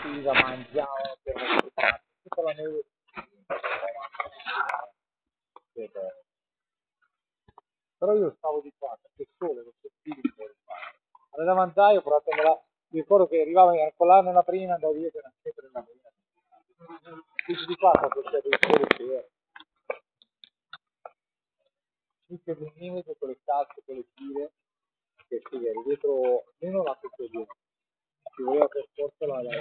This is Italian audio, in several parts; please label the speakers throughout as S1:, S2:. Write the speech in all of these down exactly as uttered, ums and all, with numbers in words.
S1: usciva, mangiava, tutta la neve. Però io stavo di qua, perché il sole non c'è più di fuori. Alla mangiaio, ho provato a andare, mi ricordo che arrivavo a collarne una prima, andavo via per sempre una prima. Dici di qua, quando c'è del sole c'era. Tutte le mimiche con le calze, con le tire, che sì, eri dietro, almeno la tutto giù. Ci voleva per forza la la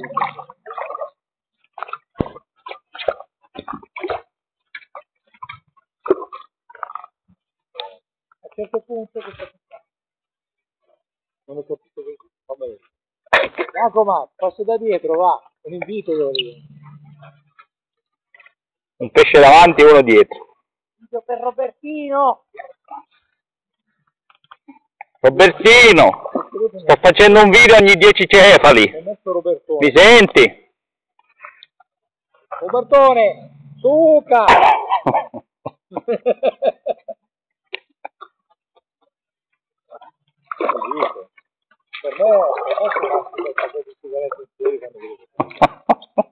S1: a un certo punto che sta non ho capito così, va bene. Giacomo, passo da dietro, va, un invito devo dire.
S2: Un pesce davanti e uno dietro.
S1: Invito per Robertino!
S2: Robertino, sto facendo un video ogni dieci cefali. Mi senti?
S1: Robertone, suca! Per me, per me sono di sigarette insieme quando vedo.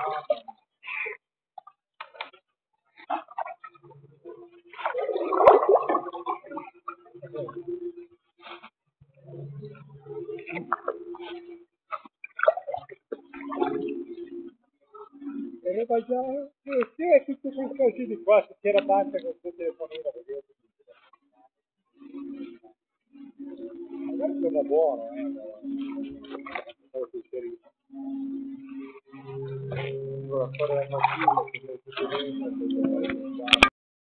S1: E le baciare? Sì, sì, è tutto quel casino di qua, se c'era tanta con il telefonino, vedevo. Magari sono buono, eh. Allora, fare il motivo.